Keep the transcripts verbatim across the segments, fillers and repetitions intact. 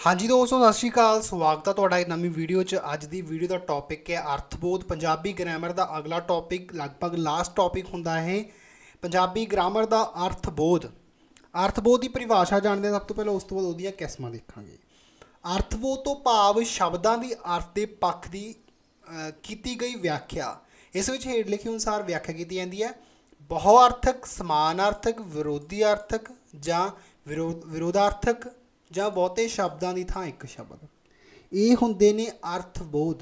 हाँ जी दोस्तों, सत श्री अकाल। स्वागत है तुहाडा एक नवी वीडियो च। अज दी वीडियो का टॉपिक है अर्थबोध। पंजाबी ग्रामर का अगला टॉपिक लगभग लास्ट टॉपिक हुंदा है। पंजाबी ग्रामर का अर्थबोध। अर्थबोध की परिभाषा जानते हैं सब तो पहले, उस तो बाद उहदियां किस्मां देखांगे। अर्थबोध तो भाव शब्दां दी अर्थ दे पक्ष दी कीती गई व्याख्या। इस विच हेठ लिखे अनुसार व्याख्या की जाती है। बहुअर्थक, समानार्थक, विरोधी अर्थक जां विरोध विरोधार्थक ਜਾਂ ਬਹੁਤੇ शब्दों की थां एक शब्द, ये हुंदे ने अर्थबोध।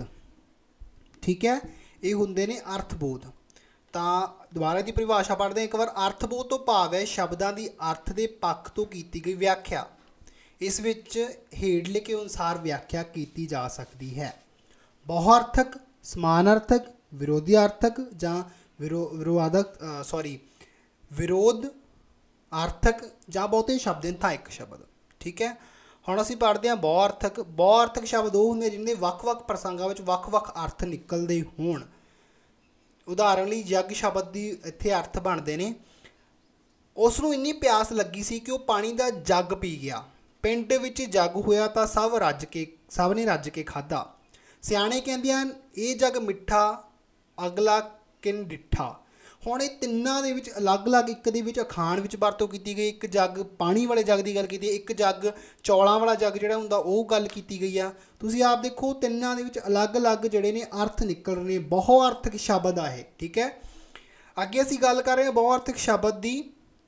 ठीक है, ये हुंदे ने अर्थबोध। तो दोबारा की परिभाषा पढ़ते हैं एक बार। अर्थबोध तो भाव है शब्दों की अर्थ के पक्ष तो की गई व्याख्या। इस विच हेठ लिखे अनुसार व्याख्या की जा सकती है। बहुअर्थक, समानार्थक, विरोधी अर्थक जां विरो विरोधक सॉरी विरोध अर्थक जां बहुते शब्द थां एक शब्द। ठीक है, हुण असीं पढ़ते हैं बहुअर्थक। बहुअर्थक शब्द वो होंगे जिन्हें वक्-वक् प्रसंगां विच वक्-वक् अर्थ निकलते होण। उदाहरण लई जग शब्द की इत्थे अर्थ बनते हैं। उसनूं इन्नी प्यास लगी सी कि वो पानी का जग पी गया। पिंड विच जग होया तां सब रज के सब ने रज के खाधा। सियाणे कहंदे हन ये जग मिठा अगला किन डिठा। हुण ये तिन्नां दे विच अलग अलग, एक दे विच अखाण विच वरतों की गई, एक जग पानी वाले जग की गल की, एक जग चौलों वाला जग जिहड़ा हुंदा वो गल की गई आ। तुसीं आप देखो तिन्नां दे विच अलग अलग जिहड़े ने अर्थ निकल रहे हैं। बहुअर्थक शब्द आ ये। ठीक है, अगे असीं गल कर रहे हैं बहुअर्थक शब्द की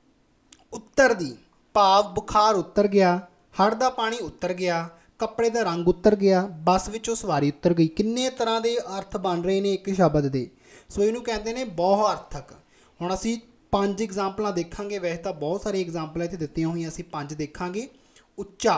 उत्तर दी। भाव बुखार उतर गया, हड़ दा पानी उतर गया, कपड़े का रंग उतर गया, बस विचों सवारी उतर गई। किन्ने तरह के अर्थ बन रहे हैं एक शब्द के। सो इनू कहते हैं बहुअर्थक। हुण असीं पंज एग्जाम्पल देखांगे। वैसे तो बहुत सारी एग्जाम्पल इत्थे दित्तियां होईयां, असीं पंज देखांगे। उच्चा,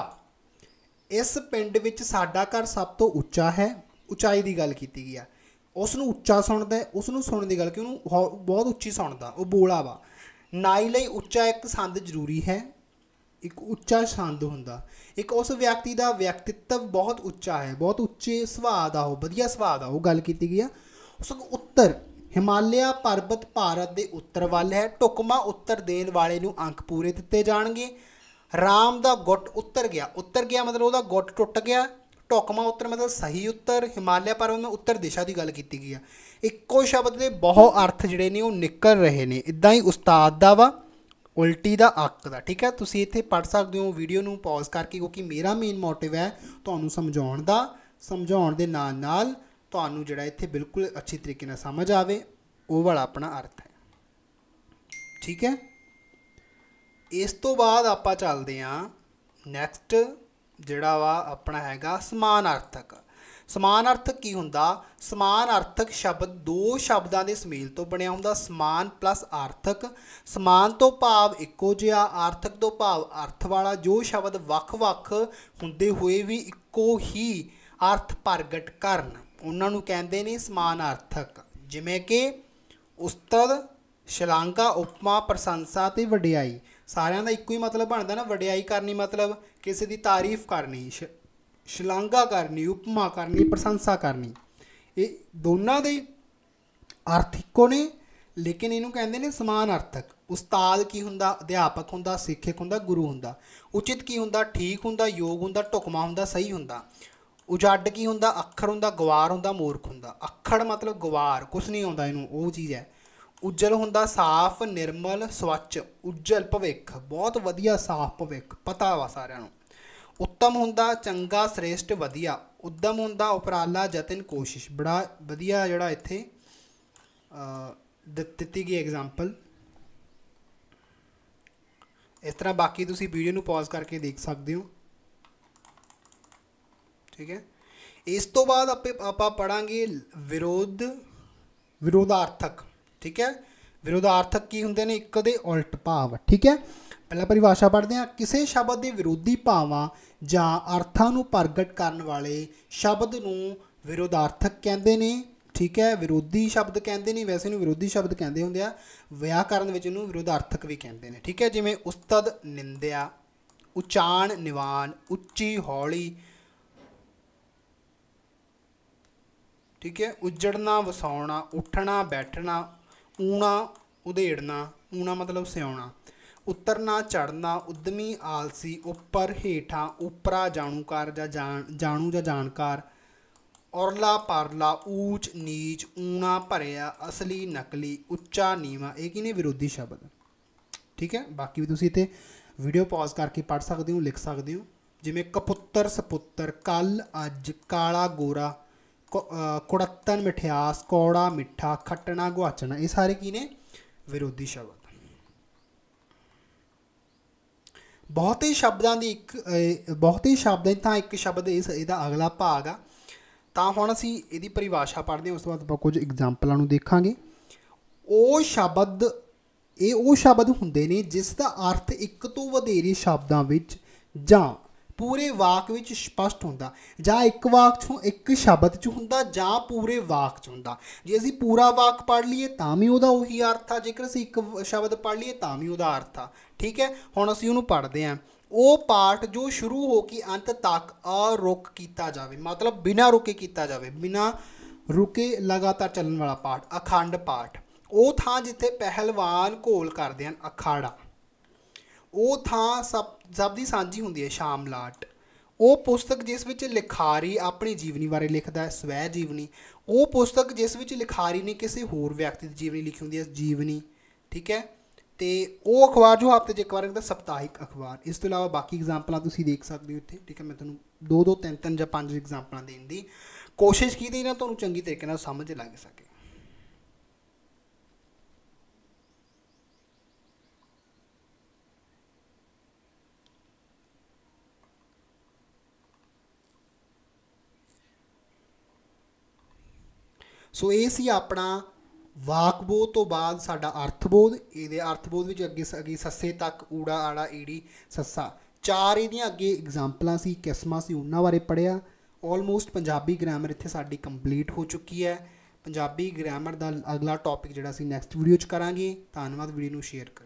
इस पिंड विच साडा घर सब तो उच्चा है। उचाई की गल की गई है। उसनूं उच्चा सुणदा है, उसनूं सुणन की गल कि उहनूं बहुत उच्ची सुणदा, वो बोला वा। नाई लई उच्चा एक संद जरूरी है। एक उच्चा संद हुंदा। एक उस व्यक्ति का व्यक्तित्व बहुत उच्चा है, बहुत उच्चे सुभाਅ दा, वधिया सुभाਅ दा, वो गल की गई है। उस उत्तर, हिमालय पर्वत भारत के उत्तर वाल है। ढुकमा उत्तर देने वाले नूं अंक पूरे दिते जाणगे। राम का गुट उतर गया। उतर गया मतलब उसका गुट टुट गया। ढुकमा उत्तर मतलब सही उत्तर। हिमालय पर्वत में उत्तर दिशा की गल की गई है। इक्को शब्द के बहुत अर्थ जिहड़े ने वो निकल रहे हैं। इदां ही उस्ताद दा वा, उल्टी दा, अक दा। ठीक है, तुसीं इत्थे पढ़ सकते हो वीडियो नूं पॉज करके, क्योंकि मेरा मेन मोटिव है तुहानूं समझाउण दा। समझाउण दे नाल नाल तुहानूं जिहड़ा इत्थे बिल्कुल अच्छी तरीके नाल समझ आवे, वो वाला अपना अर्थ है। ठीक है, इस तो बाद आपां चलदे हां नैक्सट जिहड़ा वा अपना हैगा समानार्थक। समानार्थक की हुंदा? समानार्थक शब्द दो शब्दों के सुमेल तो बनिया हुंदा। समान प्लस आर्थक। समान तो भाव इक्को जिहा, आर्थक तो भाव अर्थ वाला। जो शब्द वख-वख हुंदे हुए भी इक्को ही अर्थ प्रगट करन, उन्हां नूं कहंदे ने समानार्थक। जिवें कि उस्ताद, शलांघा, उपमा, प्रशंसा ते वडियाई। सारिਆਂ ਦਾ ਇੱਕੋ ही मतलब बनता ना। वडियाई करनी मतलब किसी की तारीफ करनी, शलांघा करनी, उपमा करनी, प्रशंसा करनी। ये दोनों के अर्थ इक्को ने, लेकिन इनू कहते हैं समानार्थक। उस्ताद की हुंदा? अध्यापक हुंदा, सिक्षक हुंदा, गुरु हुंदा। उचित की हुंदा? ठीक हुंदा, योग हुंदा, ढुकमा हुंदा, सही हुंदा। उजड़ की हुंदा? अखर हुंदा, गवार हुंदा, मूर्ख हुंदा। अखड़ मतलब गवार, कुछ नहीं आउंदा इनू, वो चीज़ है। उज्जल हुंदा साफ, निर्मल, स्वच्छ। उज्जल भविख, बहुत वधिया, साफ भविख, पता वा सारिਆਂ ਨੂੰ। उत्तम हुंदा चंगा, श्रेष्ठ, वधिया। उद्यम हुंदा उपराला, जतन, कोशिश। बड़ा वधिया जिहड़ा इत्थे दित्ती गई एग्जाम्पल। इस तरह बाकी तुसीं वीडियो नूं पॉज करके देख सकते हो। ठीक है, इस तो बाद आपे आपां पढ़ांगे विरोध विरोधार्थक। ठीक है, विरोधार्थक की हुंदे ने? एक दे उल्ट भाव। ठीक है, पहला परिभाषा पढ़ते हैं। किसी शब्द के विरोधी भावां जां अर्थां नूं प्रगट करन वाले शब्द नूं विरोधार्थक कहंदे ने। ठीक है, विरोधी शब्द कहंदे ने, वैसे नूं विरोधी शब्द कहंदे हुंदे आ। व्याकरण विच इहनूं विरोधार्थक भी कहंदे ने। ठीक है, जिवें उस्ताद निंदिया, उचाण निवान, उच्ची हौली। ठीक है, उजड़ना वसाउणा, उठना बैठना, ऊणा उधेड़ना, ऊणा मतलब सियाउणा। ਉਤਰਨਾ ਚੜ੍ਹਨਾ, ਉਦਮੀ ਆਲਸੀ, ਉੱਪਰ ਹੇਠਾਂ, ਉਪਰਾ ਜਾਣੂਕਾਰ ਜਾਂ ਜਾਣ ਜਾਣੂ ਜਾਂ ਜਾਣਕਾਰ, ਔਰਲਾ ਪਰਲਾ, ਊਚ ਨੀਚ, ਊਣਾ ਭਰਿਆ, ਅਸਲੀ ਨਕਲੀ, ਉੱਚਾ ਨੀਵਾਂ। ਇਹ ਕੀ ਨੇ? ਵਿਰੋਧੀ ਸ਼ਬਦ। ਠੀਕ ਹੈ, ਬਾਕੀ ਵੀ ਤੁਸੀਂ ਇੱਥੇ ਵੀਡੀਓ ਪੌਜ਼ ਕਰਕੇ ਪੜ੍ਹ ਸਕਦੇ ਹੋ, ਲਿਖ ਸਕਦੇ ਹੋ। ਜਿਵੇਂ ਕਪੁੱਤਰ ਸਪੁੱਤਰ, ਕੱਲ ਅੱਜ, ਕਾਲਾ ਗੋਰਾ, ਕੁੜੱਤਨ ਮਿਠਿਆਸ, ਕੌੜਾ ਮਿੱਠਾ, ਖੱਟਣਾ ਗੁਆਚਣਾ। ਇਹ ਸਾਰੇ ਕੀ ਨੇ? ਵਿਰੋਧੀ ਸ਼ਬਦ। ਬਹੁਤੇ ਸ਼ਬਦਾਂ ਦੀ ਇੱਕ ਬਹੁਤੇ ਸ਼ਬਦਾਂ ਦੀ ਤਾਂ ਇੱਕ ਸ਼ਬਦ ਇਸ ਇਹਦਾ ਅਗਲਾ ਭਾਗ ਆ। ਤਾਂ ਹੁਣ ਅਸੀਂ ਇਹਦੀ ਪਰਿਭਾਸ਼ਾ ਪੜ੍ਹਦੇ ਹਾਂ, ਉਸ ਤੋਂ ਬਾਅਦ ਆਪਾਂ ਕੁਝ ਐਗਜ਼ਾਮਪਲਾਂ ਨੂੰ ਦੇਖਾਂਗੇ। ਉਹ ਸ਼ਬਦ ਇਹ ਉਹ ਸ਼ਬਦ ਹੁੰਦੇ ਨੇ ਜਿਸ ਦਾ ਅਰਥ ਇੱਕ ਤੋਂ ਵਧੇਰੇ ਸ਼ਬਦਾਂ ਵਿੱਚ ਜਾਂ ਪੂਰੇ ਵਾਕ ਵਿੱਚ ਸਪਸ਼ਟ ਹੁੰਦਾ, ਜਾਂ ਇੱਕ ਵਾਕ 'ਚੋਂ ਇੱਕ ਸ਼ਬਦ 'ਚ ਹੁੰਦਾ, ਜਾਂ ਪੂਰੇ ਵਾਕ 'ਚ ਹੁੰਦਾ। ਜੇ ਅਸੀਂ ਪੂਰਾ ਵਾਕ ਪੜ੍ਹ ਲਈਏ ਤਾਂ ਵੀ ਉਹਦਾ ਉਹੀ ਅਰਥ ਆ, ਜੇਕਰ ਅਸੀਂ ਇੱਕ ਸ਼ਬਦ ਪੜ੍ਹ ਲਈਏ ਤਾਂ ਵੀ ਉਹਦਾ ਅਰਥ ਆ। ਠੀਕ ਹੈ, ਹੁਣ ਅਸੀਂ ਉਹਨੂੰ ਪੜ੍ਹਦੇ ਹਾਂ। ਉਹ ਪਾਠ ਜੋ ਸ਼ੁਰੂ ਹੋ ਕੇ ਅੰਤ ਤੱਕ ਅਰੁਕ ਕੀਤਾ ਜਾਵੇ, ਮਤਲਬ ਬਿਨਾਂ ਰੁਕੇ ਕੀਤਾ ਜਾਵੇ, ਬਿਨਾਂ ਰੁਕੇ ਲਗਾਤਾਰ ਚੱਲਣ ਵਾਲਾ ਪਾਠ, ਅਖੰਡ ਪਾਠ। ਉਹ ਥਾਂ ਜਿੱਥੇ ਪਹਿਲਵਾਨ ਘੋਲ ਕਰਦੇ ਹਨ, ਅਖਾੜਾ। ਉਹ ਥਾਂ ਸਭ ਸਭ ਦੀ ਸਾਂਝੀ ਹੁੰਦੀ ਹੈ, ਸ਼ਾਮਲਾਟ। ਉਹ ਪੁਸਤਕ ਜਿਸ ਵਿੱਚ ਲਿਖਾਰੀ ਆਪਣੀ ਜੀਵਨੀ ਬਾਰੇ ਲਿਖਦਾ ਹੈ, ਸਵੈ ਜੀਵਨੀ। ਉਹ ਪੁਸਤਕ ਜਿਸ ਵਿੱਚ ਲਿਖਾਰੀ ਨੇ ਕਿਸੇ ਹੋਰ ਵਿਅਕਤੀ ਦੀ ਜੀਵਨੀ ਲਿਖੀ ਹੁੰਦੀ ਹੈ, ਜੀਵਨੀ। ਠੀਕ ਹੈ, ਅਤੇ ਉਹ ਅਖਬਾਰ ਜੋ ਹਫ਼ਤੇ 'ਚ ਇੱਕ ਵਾਰ ਹੁੰਦਾ, ਸਪਤਾਹਿਕ ਅਖਬਾਰ। ਇਸ ਤੋਂ ਇਲਾਵਾ ਬਾਕੀ ਐਗਜ਼ਾਮਪਲਾਂ ਤੁਸੀਂ ਦੇਖ ਸਕਦੇ ਹੋ ਇੱਥੇ। ਠੀਕ ਹੈ, ਮੈਂ ਤੁਹਾਨੂੰ ਦੋ ਦੋ ਤਿੰਨ ਤਿੰਨ ਜਾਂ ਪੰਜ ਐਗਜ਼ਾਮਪਲਾਂ ਦੇਣ ਦੀ ਕੋਸ਼ਿਸ਼ ਕੀਤੀ ਨਾ, ਤੁਹਾਨੂੰ ਚੰਗੀ ਤਰੀਕੇ ਨਾਲ ਸਮਝ ਲੱਗ ਸਕੇ। ਸੋ ਇਹ ਸੀ ਆਪਣਾ ਵਾਕਬੋਧ ਤੋਂ ਬਾਅਦ ਸਾਡਾ ਅਰਥਬੋਧ। ਇਹਦੇ ਅਰਥਬੋਧ ਵਿੱਚ ਅੱਗੇ ਅੱਗੇ ਸੱਸੇ ਤੱਕ, ਊੜਾ ਆੜਾ ਈੜੀ ਸੱਸਾ, ਚਾਰ ਇਹਦੀਆਂ ਅੱਗੇ ਐਗਜ਼ਾਮਪਲਾਂ ਸੀ, ਕਿਸਮਾਂ ਸੀ, ਉਹਨਾਂ ਬਾਰੇ ਪੜ੍ਹਿਆ। ਆਲਮੋਸਟ ਪੰਜਾਬੀ ਗ੍ਰਾਮਰ ਇੱਥੇ ਸਾਡੀ ਕੰਪਲੀਟ ਹੋ ਚੁੱਕੀ ਹੈ। ਪੰਜਾਬੀ ਗ੍ਰਾਮਰ ਦਾ ਅਗਲਾ ਟੌਪਿਕ ਜਿਹੜਾ ਅਸੀਂ ਨੈਕਸਟ ਵੀਡੀਓ 'ਚ ਕਰਾਂਗੇ। ਧੰਨਵਾਦ, ਵੀਡੀਓ ਨੂੰ ਸ਼ੇਅਰ ਕਰੋ।